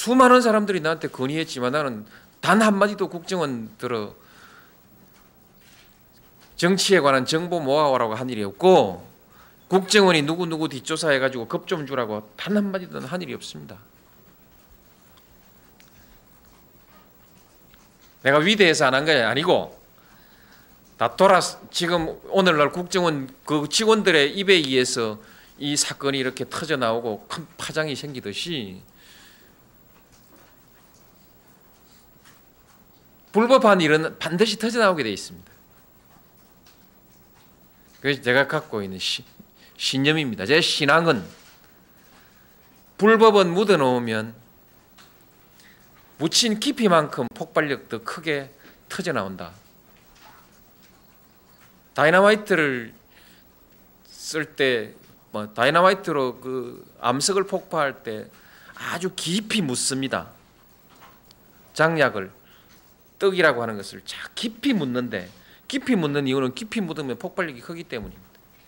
수많은 사람들이 나한테 건의했지만 나는 단 한마디도 국정원 들어 정치에 관한 정보 모아오라고 한 일이 없고 국정원이 누구누구 뒷조사해가지고 급 좀 주라고 단 한마디도 한 일이 없습니다. 내가 위대해서 안 한 게 아니고 다 지금 오늘날 국정원 그 직원들의 입에 의해서 이 사건이 이렇게 터져 나오고 큰 파장이 생기듯이 불법한 일은 반드시 터져 나오게 돼 있습니다. 그래서 제가 갖고 있는 신념입니다. 제 신앙은 불법은 묻어놓으면 묻힌 깊이만큼 폭발력도 크게 터져 나온다. 다이너마이트를 쓸 때, 다이너마이트로 그 암석을 폭파할 때 아주 깊이 묻습니다. 장약을 떡이라고 하는 것을 깊이 묻는데 깊이 묻는 이유는 깊이 묻으면 폭발력이 크기 때문입니다.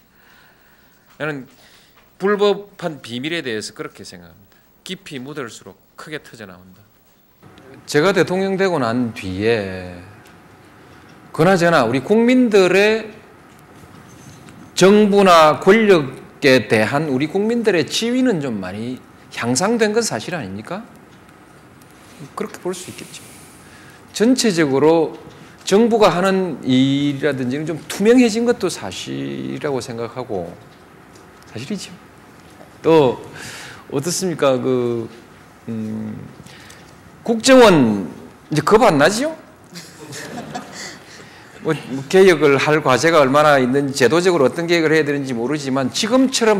저는 불법한 비밀에 대해서 그렇게 생각합니다. 깊이 묻을수록 크게 터져 나온다. 제가 대통령 되고 난 뒤에 그나저나 우리 국민들의 정부나 권력에 대한 우리 국민들의 지위는 좀 많이 향상된 건 사실 아닙니까? 그렇게 볼 수 있겠죠. 전체적으로 정부가 하는 일이라든지 좀 투명해진 것도 사실이라고 생각하고 사실이죠. 또 어떻습니까? 국정원 이제 겁 안 나지요? 개혁을 할 과제가 얼마나 있는지 제도적으로 어떤 개혁을 해야 되는지 모르지만 지금처럼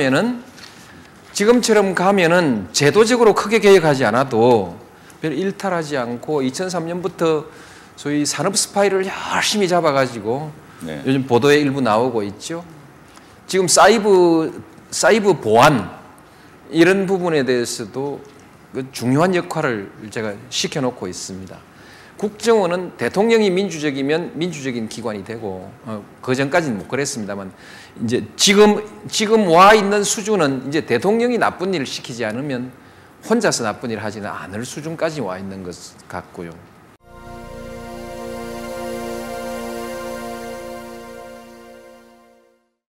가면은 제도적으로 크게 개혁하지 않아도 별 일탈하지 않고 2003년부터 소위 산업 스파이를 열심히 잡아가지고 네. 요즘 보도에 일부 나오고 있죠. 지금 사이버 보안 이런 부분에 대해서도 중요한 역할을 제가 시켜놓고 있습니다. 국정원은 대통령이 민주적이면 민주적인 기관이 되고 그 전까지는 못 그랬습니다만 이제 지금 와 있는 수준은 이제 대통령이 나쁜 일을 시키지 않으면 혼자서 나쁜 일을 하지는 않을 수준까지 와 있는 것 같고요.